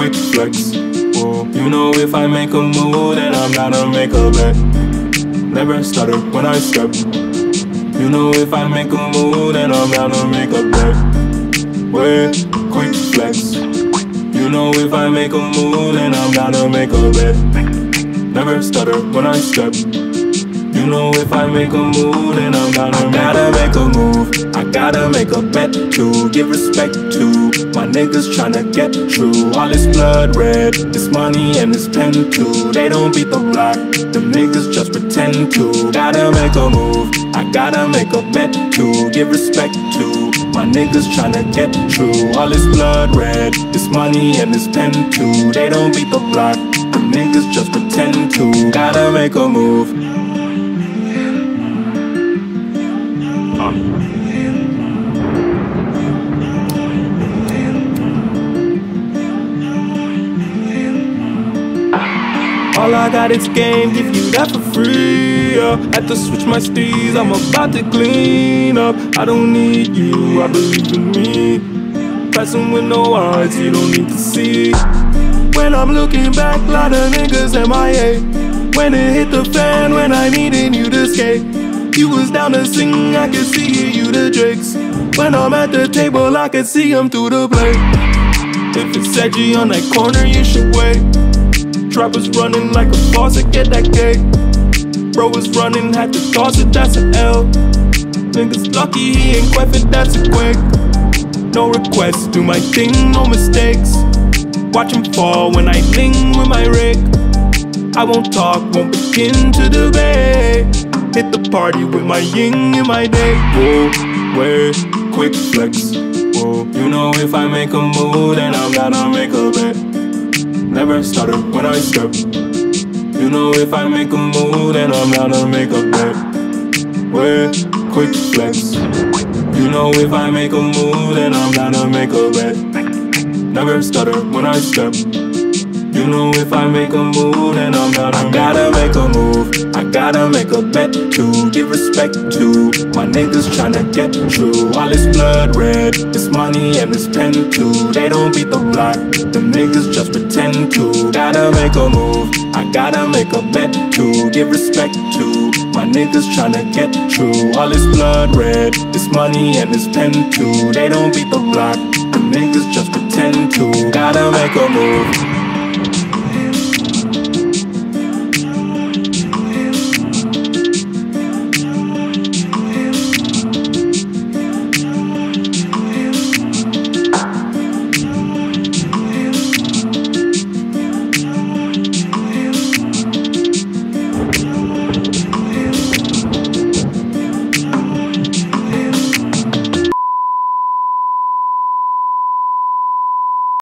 quick flex. Whoa. You know if I make a move, then I'm gonna make a bet. Never stutter when I step. You know if I make a move, then I'm gonna make a bet. Wait, quick flex. You know if I make a move, then I'm gonna make a bet. Never stutter when I step. You know if I make a move, then I'm gonna make a move. I gotta make a bet to give respect to my niggas tryna get true. All this blood red, this money and this pen too. They don't beat the block, them niggas just pretend to. Gotta make a move, I gotta make a bet to give respect to my niggas tryna get true. All this blood red, this money and this pen too. They don't beat the block, them niggas just pretend to. Gotta make a move. All I got is game, give you that for free. Had to switch my steeds, I'm about to clean up. I don't need you, I believe in me. Passing with no eyes, you don't need to see. When I'm looking back, lot of niggas MIA. When it hit the fan, when I needed you to skate. You was down to sing, I could see you the Drakes. When I'm at the table, I could see them through the plate. If it's edgy on that corner, you should wait. Trappers running like a faucet, get that cake. Bro was running, had to toss it, that's an L. Niggas lucky he ain't quite fit, that's a quick. No requests, do my thing, no mistakes. Watch him fall when I ling with my rig. I won't talk, won't begin to debate. Hit the party with my yin in my day. Whoa, wait, quick flex. Whoa, you know if I make a move, then I'm gonna make a bet. Never stutter when I step. You know if I make a move, then I'm gonna make a bet. Wait, quick flex. You know if I make a move, then I'm gonna make a bet. Never stutter when I step. You know if I make a move, then I'm gotta make a move. I gotta make a bet to give respect to my niggas tryna get true. All this blood red, this money and this pen too. They don't beat the block, them niggas just pretend to. Gotta make a move, I gotta make a bet to give respect to my niggas tryna get true. All this blood red, this money and this pen too. They don't beat the block, them niggas just pretend to. Gotta make a move.